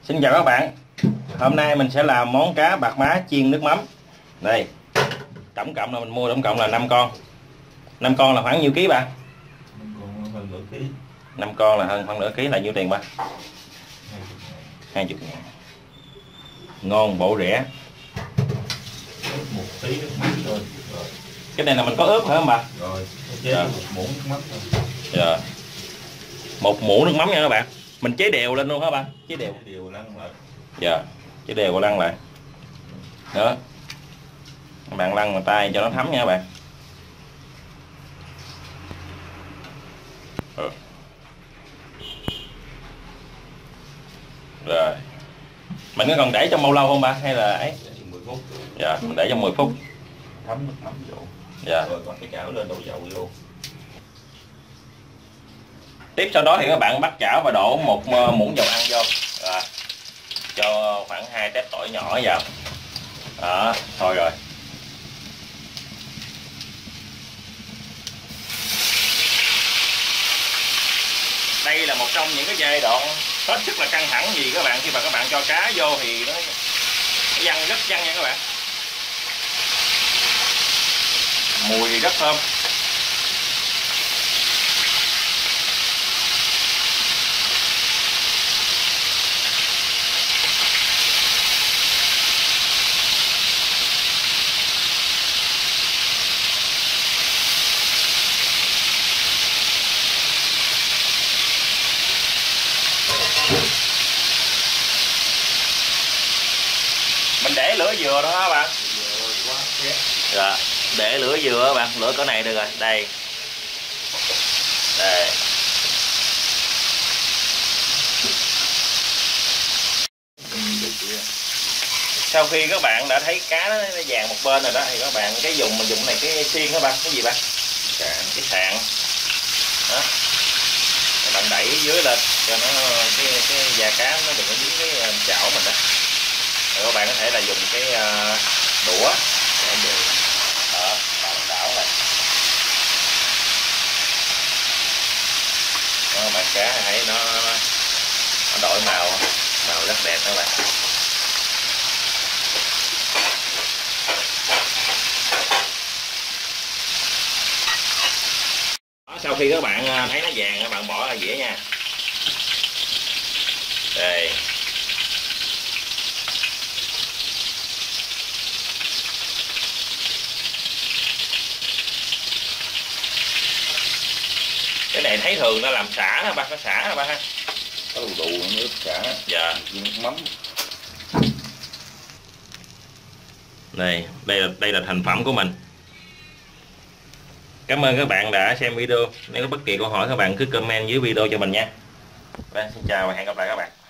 Xin chào các bạn. Hôm nay mình sẽ làm món cá bạc má chiên nước mắm. Đây, tổng cộng là mình mua tổng cộng là 5 con. 5 con là khoảng nhiêu ký bạn? 5 con hơn nửa ký. 5 con là hơn nửa ký là nhiêu tiền ba? 20 ngàn. Ngon bổ rẻ. Một tí nước mắm thôi. Rồi. Cái này là mình có ướp phải không bà? Rồi, chế một muỗng nước mắm thôi. Dạ. Một muỗng nước mắm nha các bạn. Mình chế đều lên luôn hả ba? Chế đều. Chế đều lăn lại. Dạ. Chế đều và lăn lại. Đó. Các bạn lăn bằng tay cho nó thấm nha các bạn. Rồi. Mình có còn để trong bao lâu không ba hay là ấy? Để trong 10 phút. Dạ, mình để trong 10 phút. Thấm nước mắm vô. Dạ. Rồi còn cái chảo lên đổ dầu vô. Tiếp sau đó thì các bạn bắt chảo và đổ một muỗng dầu ăn vô. Rồi. Cho khoảng 2 tép tỏi nhỏ vào. Đó, thôi rồi. Đây là một trong những cái giai đoạn hết sức là căng thẳng vì các bạn khi mà các bạn cho cá vô thì nó văng rất văng nha các bạn. Mùi thì rất thơm. Mình để lửa vừa thôi các bạn. Rồi, để lửa vừa các bạn, lửa cỡ này được rồi. Đây. Đây. Sau khi các bạn đã thấy cá nó vàng một bên rồi đó thì các bạn cái dùng này cái xiên các bạn, cái gì bạn? Cái sạn. Đó. Các bạn đẩy dưới lên cho nó cái da cá nó đừng có dính cái chảo mình đó. Rồi các bạn có thể là dùng cái đũa để được. Đó, bạn đảo này. Đó, bạn cá thấy nó đổi màu rất đẹp các bạn. Đó, sau khi các bạn thấy nó vàng các bạn bỏ ra dĩa nha. Đây. Cái này thấy thường nó làm xả hả ba, có xả hả ba ha? Có đủ nước xả. Dạ. Nước mắm. Đây là thành phẩm của mình. Cảm ơn các bạn đã xem video. Nếu có bất kỳ câu hỏi các bạn cứ comment dưới video cho mình nha. Xin chào và hẹn gặp lại các bạn.